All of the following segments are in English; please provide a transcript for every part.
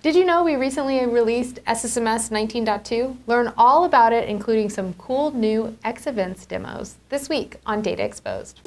Did you know we recently released SSMS 19.2? Learn all about it, including some cool new X events demos, this week on Data Exposed.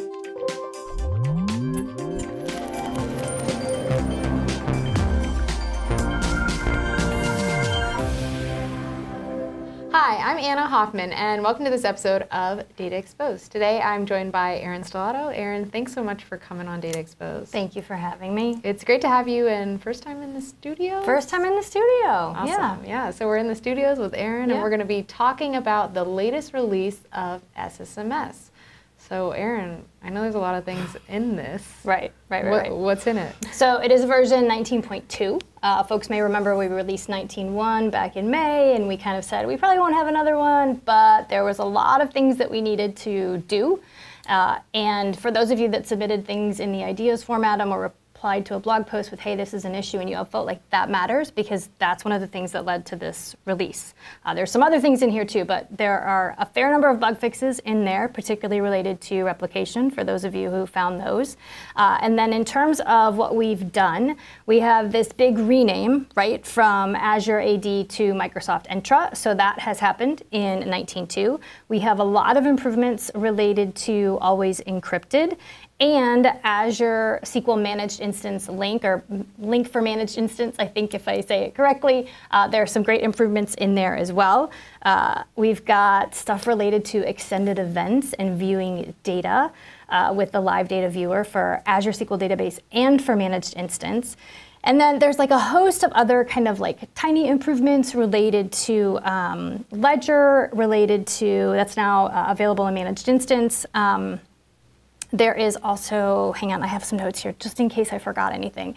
Hi, I'm Anna Hoffman, and welcome to this episode of Data Exposed. Today I'm joined by Erin Stellato. Erin, thanks so much for coming on Data Exposed. Thank you for having me. It's great to have you, and first time in the studio? First time in the studio. Awesome. Yeah. So we're in the studios with Erin, and we're going to be talking about the latest release of SSMS. So Erin, I know there's a lot of things in this. Right. What's in it? So it is version 19.2. Folks may remember we released 19.1 back in May, and we kind of said we probably won't have another one, but there was a lot of things that we needed to do. And for those of you that submitted things in the ideas format or replied to a blog post with, hey, this is an issue, and you felt like that matters, because that's one of the things that led to this release. There's some other things in here too, but there are a fair number of bug fixes in there, particularly related to replication, for those of you who found those. And then in terms of what we've done, we have this big rename, right, from Azure AD to Microsoft Entra. So that has happened in 19.2. We have a lot of improvements related to always encrypted, and Azure SQL Managed Instance link, or link for managed instance, I think if I say it correctly. There are some great improvements in there as well. We've got stuff related to extended events and viewing data with the live data viewer for Azure SQL Database and for managed instance. And then there's like a host of other kind of like tiny improvements related to Ledger, related to, that's now available in managed instance. There is also, hang on, I have some notes here just in case I forgot anything.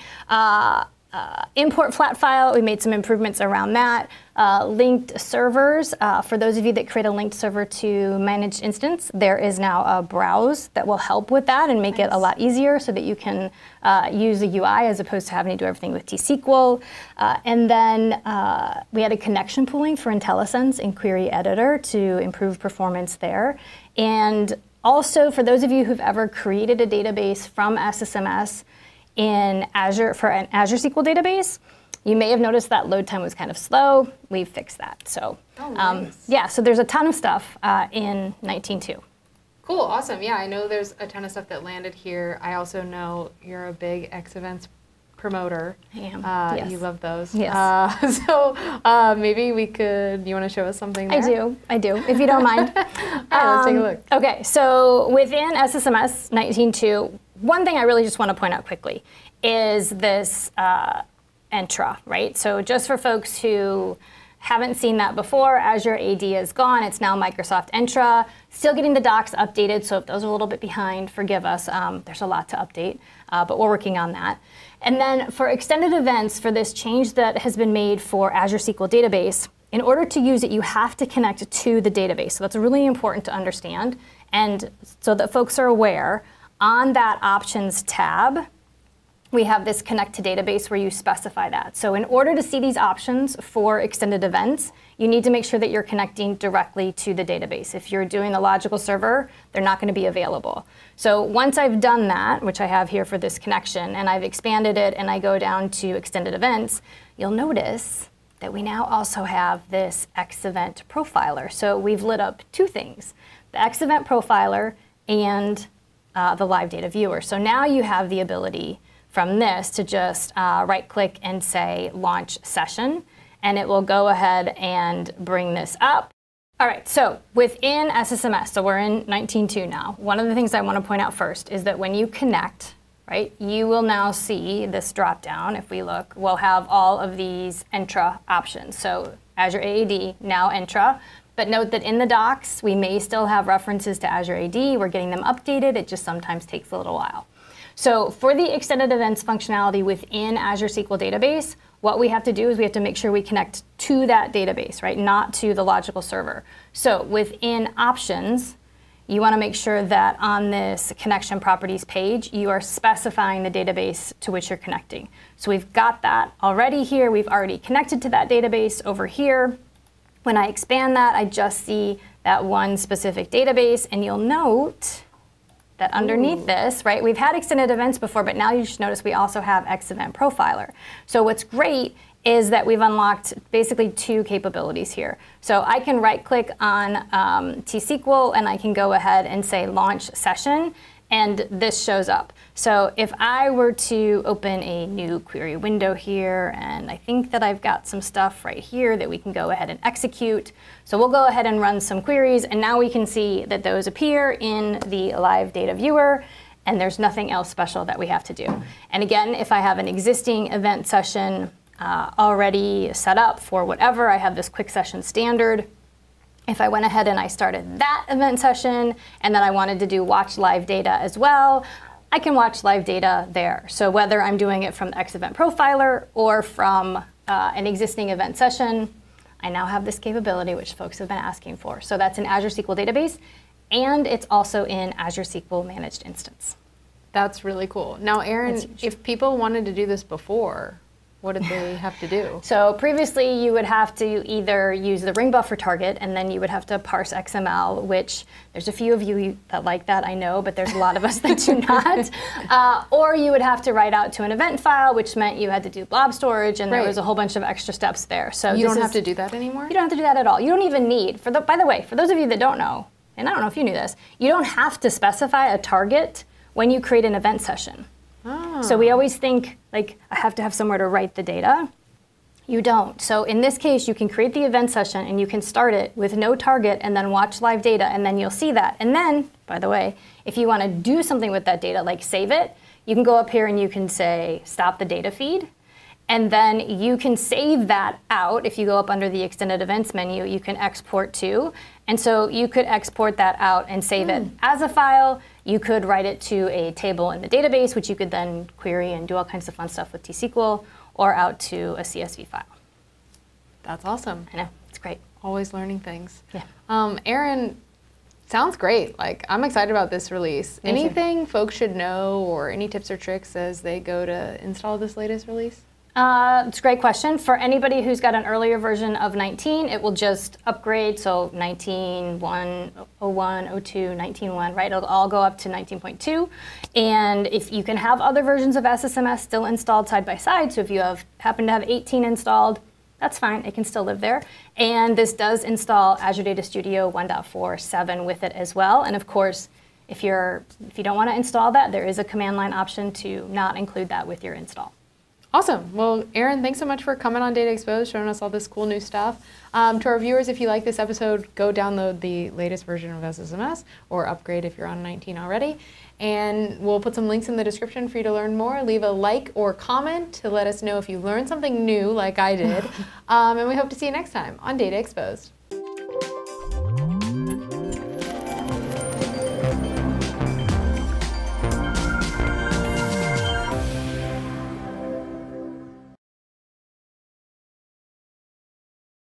Import flat file, we made some improvements around that. Linked servers, for those of you that create a linked server to managed instance, there is now a browse that will help with that and make it a lot easier so that you can use the UI as opposed to having to do everything with T-SQL. And then we added connection pooling for IntelliSense in Query Editor to improve performance there. And also, for those of you who've ever created a database from SSMS in Azure for an Azure SQL database, you may have noticed that load time was kind of slow. We've fixed that. So, nice. Yeah, so there's a ton of stuff in 19.2. Cool, awesome. Yeah, I know there's a ton of stuff that landed here. I also know you're a big X events promoter. I am. Yes. You love those. Yes. So maybe we could, you want to show us something there? I do, if you don't mind. Let's take a look. Okay, so within SSMS 19.2, one thing I really just want to point out quickly is this Entra, right? So just for folks who haven't seen that before, Azure AD is gone. It's now Microsoft Entra. Still getting the docs updated, so if those are a little bit behind, forgive us. There's a lot to update, but we're working on that. And then for extended events, for this change that has been made for Azure SQL Database, in order to use it, you have to connect to the database. So that's really important to understand. And so that folks are aware, on that Options tab, we have this Connect to Database where you specify that. So in order to see these options for extended events, you need to make sure that you're connecting directly to the database. If you're doing the logical server, they're not going to be available. So once I've done that, which I have here for this connection, and I've expanded it and I go down to extended events, you'll notice that we now also have this X event profiler. So we've lit up two things, the X event profiler and the live data viewer. So now you have the ability from this to just right click and say launch session, and it will go ahead and bring this up. All right, so within SSMS, so we're in 19.2 now, one of the things I want to point out first is that when you connect, right, you will now see this drop down. If we look, we'll have all of these Entra options. So Azure AD, now Entra. But note that in the docs, we may still have references to Azure AD. We're getting them updated. It just sometimes takes a little while. So for the extended events functionality within Azure SQL Database, what we have to do is we have to make sure we connect to that database, right? Not to the logical server. So within options, you want to make sure that on this connection properties page, you are specifying the database to which you're connecting. So we've got that already here. We've already connected to that database over here. When I expand that, I just see that one specific database, and you'll note that underneath this, right, we've had extended events before, but now you should notice we also have X Event Profiler. So what's great is that we've unlocked basically 2 capabilities here. So I can right-click on T-SQL, and I can go ahead and say Launch Session, and this shows up. So if I were to open a new query window here, and I think that I've got some stuff right here that we can go ahead and execute. So we'll go ahead and run some queries, and now we can see that those appear in the live data viewer, and there's nothing else special that we have to do. And again, if I have an existing event session already set up for whatever, I have this quick session standard. If I went ahead and I started that event session and then I wanted to do watch live data as well, I can watch live data there. So whether I'm doing it from the X-Event Profiler or from an existing event session, I now have this capability which folks have been asking for. So that's an Azure SQL database, and it's also in Azure SQL Managed Instance. That's really cool. Now, Erin, if people wanted to do this before, what did they have to do? So previously, you would have to either use the ring buffer target, and then you would have to parse XML, which there's a few of you that like that, I know, but there's a lot of us that do not. Or you would have to write out to an event file, which meant you had to do blob storage, and there was a whole bunch of extra steps there. So you don't have to do that anymore? You don't have to do that at all. You don't even need, by the way, for those of you that don't know, and I don't know if you knew this, you don't have to specify a target when you create an event session. Oh. So we always think, like, I have to have somewhere to write the data. You don't. So in this case, you can create the event session and you can start it with no target and then watch live data, and then you'll see that. And then, by the way, if you want to do something with that data, like save it, you can go up here and you can say stop the data feed. And then you can save that out. If you go up under the extended events menu, you can export to. And so you could export that out and save it as a file. You could write it to a table in the database, which you could then query and do all kinds of fun stuff with T-SQL, or out to a CSV file. That's awesome. I know, it's great. Always learning things. Yeah. Erin, sounds great. Like, I'm excited about this release. Anything folks should know, or any tips or tricks as they go to install this latest release? It's a great question. For anybody who's got an earlier version of 19, it will just upgrade. So 19.1, 01, 02, 19.1, right? It'll all go up to 19.2. And if you can have other versions of SSMS still installed side by side, so if you happen to have 18 installed, that's fine. It can still live there. And this does install Azure Data Studio 1.4.7 with it as well. And of course, if you don't want to install that, there is a command line option to not include that with your install. Awesome. Well, Erin, thanks so much for coming on Data Exposed, showing us all this cool new stuff. To our viewers, if you like this episode, go download the latest version of SSMS, or upgrade if you're on 19 already. And we'll put some links in the description for you to learn more. Leave a like or comment to let us know if you learned something new like I did. And we hope to see you next time on Data Exposed.